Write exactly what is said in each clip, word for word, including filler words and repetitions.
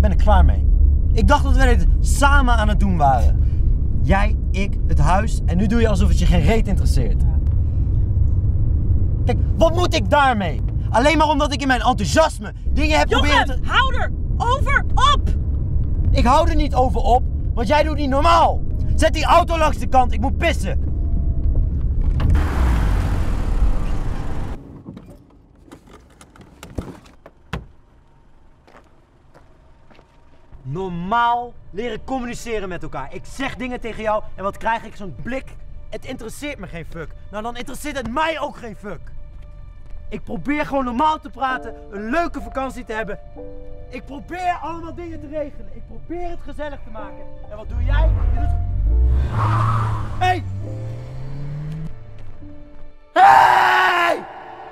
ben er klaar mee. Ik dacht dat we dit samen aan het doen waren. Jij, ik, het huis en nu doe je alsof het je geen reet interesseert. Ja. Kijk, wat moet ik daarmee? Alleen maar omdat ik in mijn enthousiasme dingen heb Jochem, proberen te... hou er over op! Ik hou er niet over op, want jij doet niet normaal. Zet die auto langs de kant, ik moet pissen. Normaal leren communiceren met elkaar. Ik zeg dingen tegen jou en wat krijg ik? Zo'n blik. Het interesseert me geen fuck. Nou, dan interesseert het mij ook geen fuck. Ik probeer gewoon normaal te praten, een leuke vakantie te hebben. Ik probeer allemaal dingen te regelen. Ik probeer het gezellig te maken. En wat doe jij? Je doet... Hey! Hey!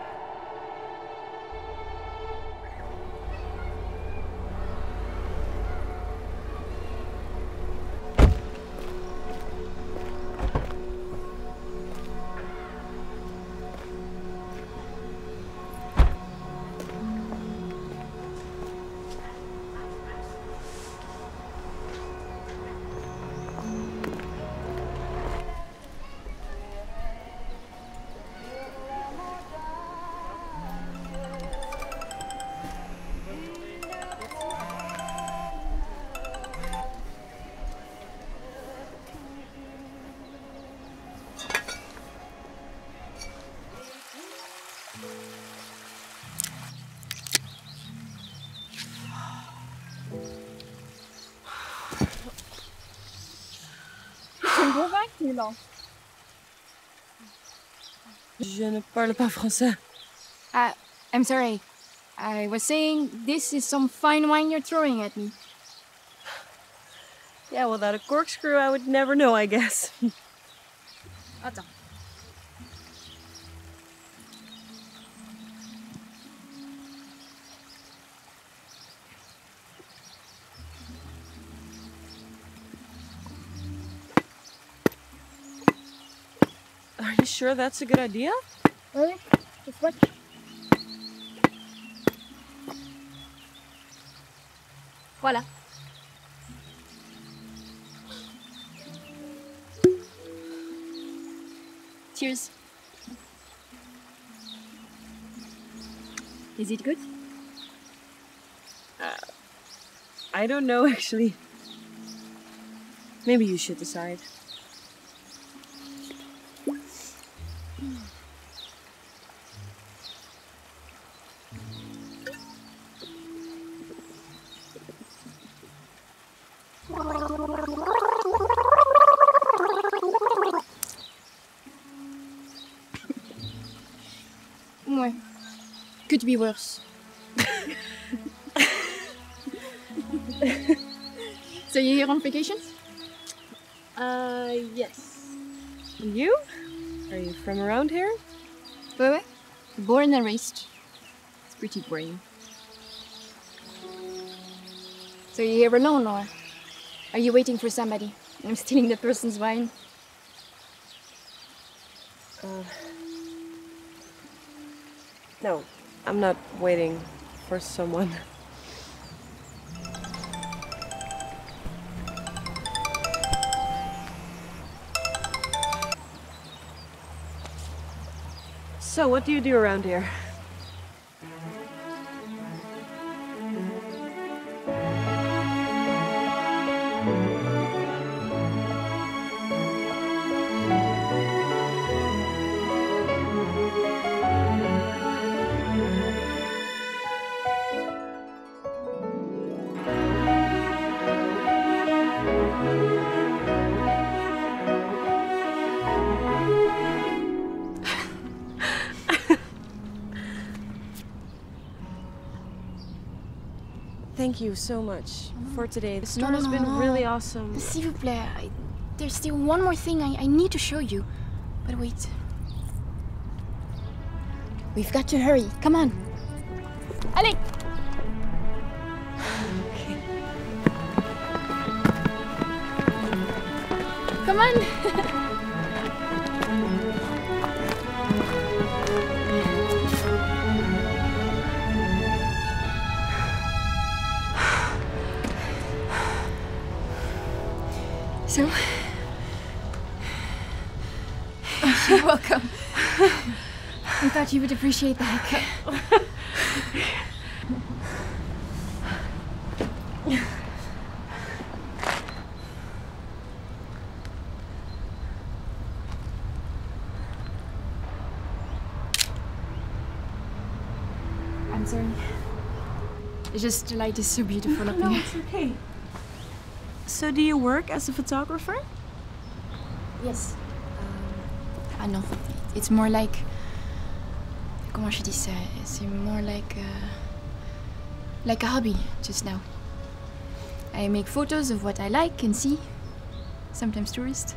Je ne parle pas français. Uh, I'm sorry. I was saying this is some fine wine you're throwing at me. Yeah, without a corkscrew I would never know, I guess. Attends. Are you sure that's a good idea? Really? Just watch. Voilà. Cheers. Is it good? Uh, I don't know, actually. Maybe you should decide. Ouais. Could be worse. So you're here on vacation? Uh, yes. And you? Are you from around here? Ouais, ouais. Born and raised. It's pretty boring. So you're here alone, or are you waiting for somebody? I'm stealing the person's wine. Uh, no, I'm not waiting for someone. So, what do you do around here? Thank you so much for today. The store no, has no, been no. really awesome. S'il vous plaît, I, there's still one more thing I, I need to show you. But wait. We've got to hurry. Come on. Allez! Okay. Come on! So, you're welcome. I thought you would appreciate that. I'm sorry. It's just the light is so beautiful up No, here. it's okay. So do you work as a photographer? Yes. Um, ah non, it's more like... Comment je dis ça? C'est more like a... like a hobby, just now. I make photos of what I like and see. Sometimes tourists.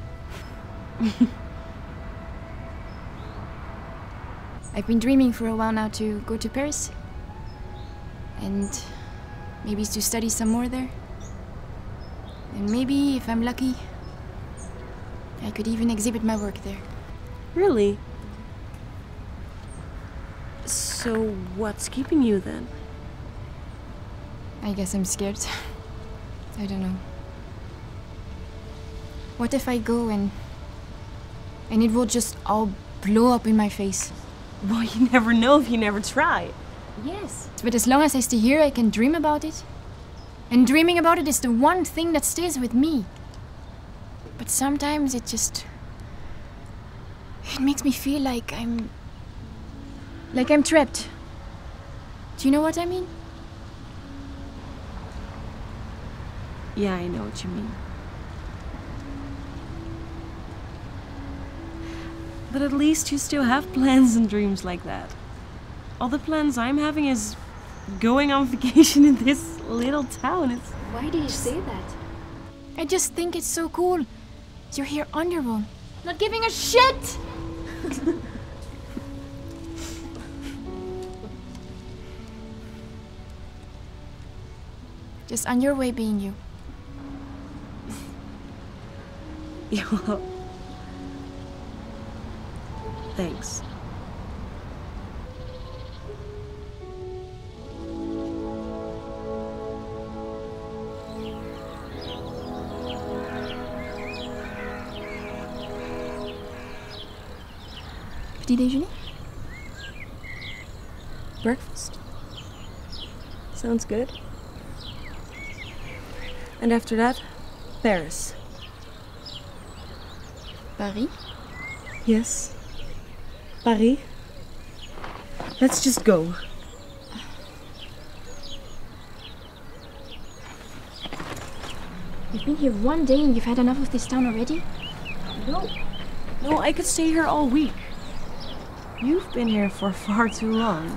I've been dreaming for a while now to go to Paris. And maybe to study some more there. And maybe, if I'm lucky, I could even exhibit my work there. Really? So what's keeping you then? I guess I'm scared. I don't know. What if I go and... and it will just all blow up in my face? Well, you never know if you never try. Yes. But as long as I stay here, I can dream about it. And dreaming about it is the one thing that stays with me. But sometimes it just... it makes me feel like I'm... like I'm trapped. Do you know what I mean? Yeah, I know what you mean. But at least you still have plans and dreams like that. All the plans I'm having is going on vacation in this little town. It's... Why do you say that? I just think it's so cool. You're here on your own, not giving a shit! Just on your way being you. Yeah, well... thanks. Petit déjeuner? Breakfast? Sounds good. And after that, Paris. Paris? Yes. Paris. Let's just go. You've been here one day and you've had enough of this town already? No. No, I could stay here all week. You've been here for far too long.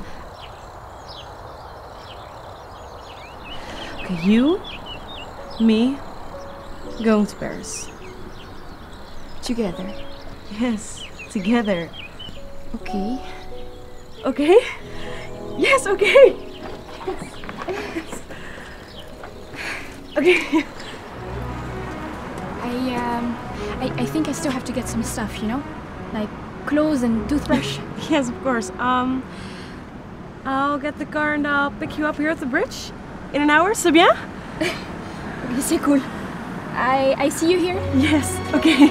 Okay, you, me, going to Paris. Together. Yes, together. Okay. Okay? Yes, okay! Yes. Okay. I, um, I, I think I still have to get some stuff, you know? Like clothes and toothbrush. Yes, of course. Um, I'll get the car and I'll pick you up here at the bridge. In an hour, c'est bien? Okay, c'est cool. I, I see you here? Yes, okay.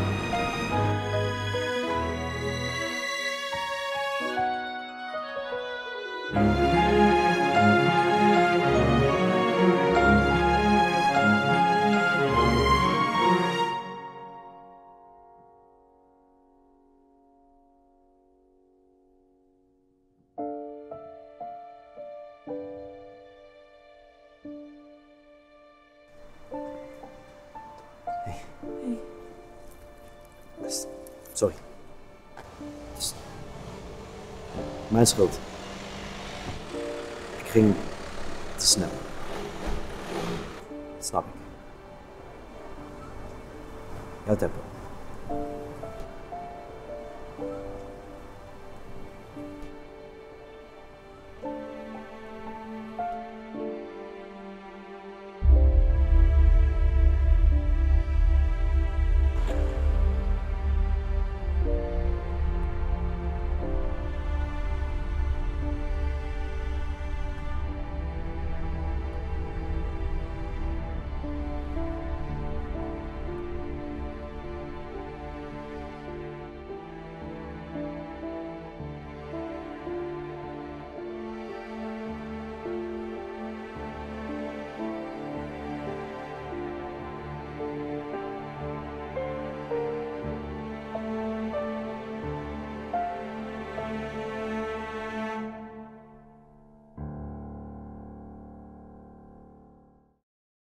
Sorry. Het is mijn schuld. Ik ging te snel. Dat snap ik. Jouw tempo.